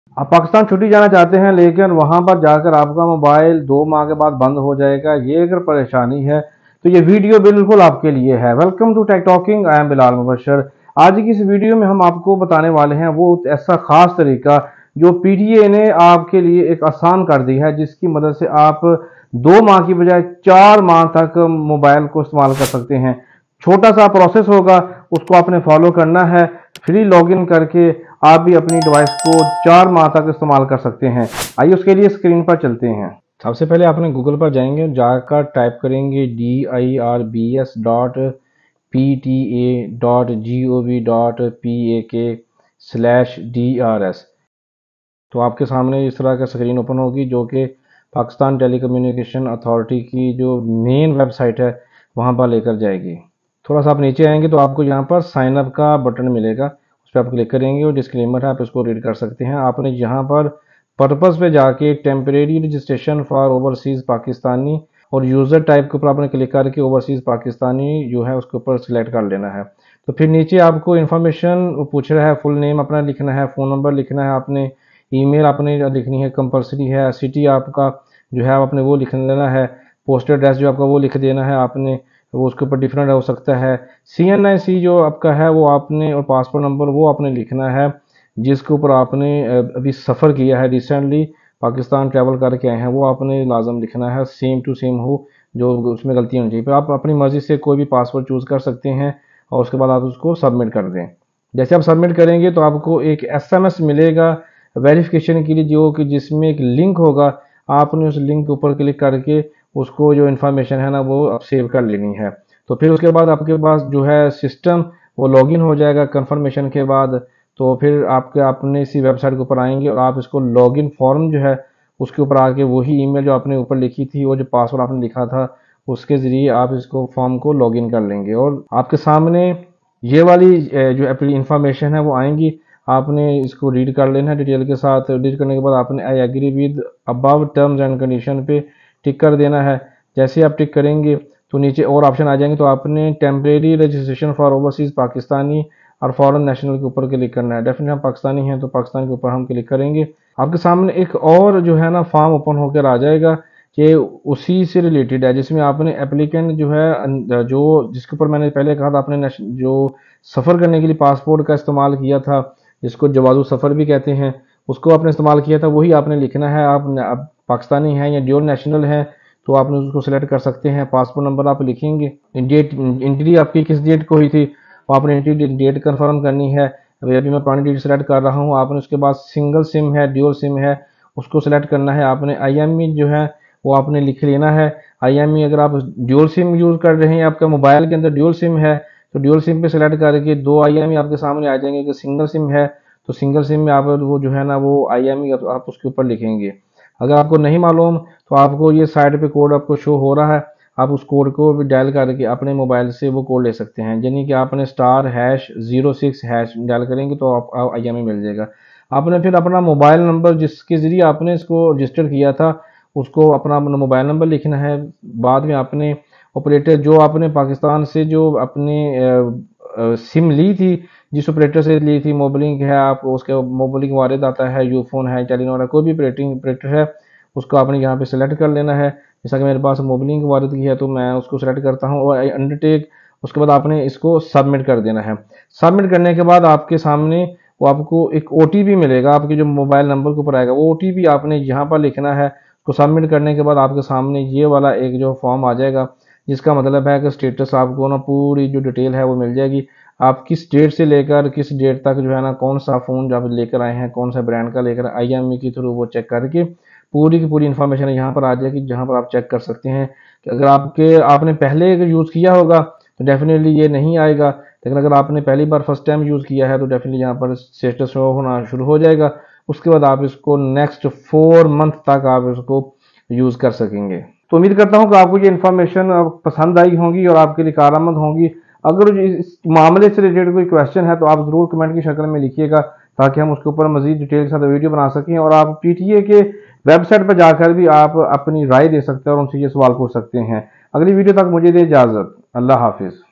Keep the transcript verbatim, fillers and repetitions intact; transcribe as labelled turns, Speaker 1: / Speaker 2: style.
Speaker 1: आप पाकिस्तान छुट्टी जाना चाहते हैं लेकिन वहां पर जाकर आपका मोबाइल दो माह के बाद बंद हो जाएगा, ये अगर परेशानी है तो ये वीडियो बिल्कुल आपके लिए है। Welcome to Tech Talking, I am Bilal Mubashar. आज की इस वीडियो में हम आपको बताने वाले हैं वो ऐसा खास तरीका जो पीटीए ने आपके लिए एक आसान कर दी है, जिसकी मदद से आप दो माह की बजाय चार माह तक मोबाइल को इस्तेमाल कर सकते हैं। छोटा सा प्रोसेस होगा, उसको आपने फॉलो करना है। फ्री लॉगिन करके आप भी अपनी डिवाइस को चार माह तक इस्तेमाल कर सकते हैं। आइए उसके लिए स्क्रीन पर चलते हैं। सबसे पहले आपने गूगल पर जाएंगे, जाकर टाइप करेंगे D I R B S dot P T A dot G O V dot P A K slash D R S. तो आपके सामने इस तरह का स्क्रीन ओपन होगी, जो कि पाकिस्तान टेलीकम्युनिकेशन अथॉरिटी की जो मेन वेबसाइट है वहाँ पर लेकर जाएगी। थोड़ा सा आप नीचे आएंगे तो आपको यहाँ पर साइन अप का बटन मिलेगा, उस पर आप क्लिक करेंगे और डिस्क्लेमर है, आप इसको रीड कर सकते हैं। आपने यहाँ पर पर्पस पे जाके temporary registration for overseas Pakistani और यूज़र टाइप के ऊपर आपने क्लिक करके ओवरसीज़ पाकिस्तानी जो है उसके ऊपर सिलेक्ट कर लेना है। तो फिर नीचे आपको इन्फॉर्मेशन पूछ रहा है, फुल नेम अपना लिखना है, फ़ोन नंबर लिखना है, आपने ईमेल आपने लिखनी है, कंपलसरी है, सिटी आपका जो है आपने वो लिख लेना है, पोस्टल एड्रेस जो आपका वो लिख देना है आपने, वो उसके ऊपर डिफरेंट हो सकता है। सी एन आई सी जो आपका है वो आपने, और पासपोर्ट नंबर वो आपने लिखना है जिसके ऊपर आपने अभी सफ़र किया है, रिसेंटली पाकिस्तान ट्रैवल करके आए हैं, वो आपने लाजम लिखना है, सेम टू सेम हो, जो उसमें गलती होनी चाहिए। फिर आप अपनी मर्ज़ी से कोई भी पासवर्ड चूज़ कर सकते हैं और उसके बाद आप उसको सबमिट कर दें। जैसे आप सबमिट करेंगे तो आपको एक एस एम एस मिलेगा वेरिफिकेशन के लिए, जो कि जिसमें एक लिंक होगा, आपने उस लिंक के ऊपर क्लिक करके उसको जो इन्फॉर्मेशन है ना वो आप सेव कर लेनी है। तो फिर उसके बाद आपके पास जो है सिस्टम वो लॉगिन हो जाएगा कंफर्मेशन के बाद। तो फिर आपके आपने इसी वेबसाइट के ऊपर आएंगे और आप इसको लॉगिन फॉर्म जो है उसके ऊपर आके वही ईमेल जो आपने ऊपर लिखी थी, वो जो पासवर्ड आपने लिखा था, उसके ज़रिए आप इसको फॉर्म को लॉगिन कर लेंगे और आपके सामने ये वाली जो अपनी इंफॉर्मेशन है वो आएंगी। आपने इसको रीड कर लेना है डिटेल के साथ। रीड करने के बाद आपने I agree with above terms and condition पे टिक कर देना है। जैसे आप टिक करेंगे तो नीचे और ऑप्शन आ जाएंगे, तो आपने temporary registration for overseas Pakistani और फॉरेन नेशनल के ऊपर क्लिक करना है। डेफिनेटली हम पाकिस्तानी हैं तो पाकिस्तान के ऊपर हम क्लिक करेंगे। आपके सामने एक और जो है ना फॉर्म ओपन होकर आ जाएगा कि उसी से रिलेटेड है, जिसमें आपने एप्लीकेंट जो है, जो जिसके ऊपर मैंने पहले कहा था, आपने जो सफ़र करने के लिए पासपोर्ट का इस्तेमाल किया था, जिसको जवाज़ु सफ़र भी कहते हैं, उसको आपने इस्तेमाल किया था, वही आपने लिखना है। आप, आप पाकिस्तानी हैं या ड्यूल नेशनल हैं तो आपने उसको सिलेक्ट कर सकते हैं। पासपोर्ट नंबर आप लिखेंगे, डेट एंट्री आपकी किस डेट को हुई थी वो आपने एंट्री डेट कंफर्म करनी है। अभी अभी मैं पुरानी डेट सेलेक्ट कर रहा हूँ। आपने उसके बाद सिंगल सिम है, ड्यूल सिम है, उसको सिलेक्ट करना है। आपने आई एम ई जो है वो आपने लिख लेना है। आई एम ई अगर आप ड्यूल सिम यूज़ कर रहे हैं, आपका मोबाइल के अंदर ड्यूल सिम है, तो ड्यूल सिम पे सिलेक्ट करके दो आई एम ई आपके सामने आ जाएंगे। कि सिंगल सिम है तो सिंगल सिम में आप वो जो है ना वो आई एम ई आप उसके ऊपर लिखेंगे। अगर आपको नहीं मालूम तो आपको ये साइड पे कोड आपको शो हो रहा है, आप उस कोड को भी डायल करके अपने मोबाइल से वो कोड ले सकते हैं। यानी कि आपने star hash zero six hash dial करेंगे तो आप आई एम ई मिल जाएगा। आपने फिर अपना मोबाइल नंबर जिसके ज़रिए आपने इसको रजिस्टर किया था उसको अपना मोबाइल नंबर लिखना है। बाद में आपने ऑपरेटर जो आपने पाकिस्तान से जो अपने सिम ली थी, जिस ऑपरेटर से ली थी, मोबलिंक है, आप उसके मोबलिंक वारिद आता है, यूफोन है, टेलीनॉर है, कोई भी ऑपरेटिंग ऑपरेटर है, उसको आपने यहाँ पे सेलेक्ट कर लेना है। जैसा कि मेरे पास मोबलिंक वारिद की है तो मैं उसको सेलेक्ट करता हूँ और अंडरटेक। उसके बाद आपने इसको सबमिट कर देना है। सबमिट करने के बाद आपके सामने वो आपको एक ओ टी पी मिलेगा, आपके जो मोबाइल नंबर के ऊपर आएगा, वो ओ टी पी आपने यहाँ पर लिखना है। उसको सबमिट करने के बाद आपके सामने ये वाला एक जो फॉर्म आ जाएगा, जिसका मतलब है कि स्टेटस आपको ना पूरी जो डिटेल है वो मिल जाएगी। आप किस डेट से लेकर किस डेट तक जो है ना कौन सा फ़ोन जो आप लेकर आए हैं, कौन सा ब्रांड का लेकर आई एम ई के थ्रू वो चेक करके पूरी की पूरी इन्फॉर्मेशन यहाँ पर आ जाएगी, जहाँ पर आप चेक कर सकते हैं कि अगर आपके आपने पहले अगर यूज़ किया होगा तो डेफिनेटली ये नहीं आएगा, लेकिन अगर आपने पहली बार फर्स्ट टाइम यूज़ किया है तो डेफिनेटली यहाँ पर स्टेटस शो होना शुरू हो जाएगा। उसके बाद आप इसको नेक्स्ट फोर मंथ तक आप इसको यूज़ कर सकेंगे। तो उम्मीद करता हूँ कि आपको ये इन्फॉर्मेशन पसंद आई होगी और आपके लिए कारआमद होंगी। अगर इस मामले से रिलेटेड कोई क्वेश्चन है तो आप ज़रूर कमेंट की शक्ल में लिखिएगा, ताकि हम उसके ऊपर मजीद डिटेल के साथ वीडियो बना सकें। और आप पीटीए के वेबसाइट पर जाकर भी आप अपनी राय दे सकते हैं और उनसे ये सवाल पूछ सकते हैं। अगली वीडियो तक मुझे दे इजाज़त। अल्लाह हाफिज़।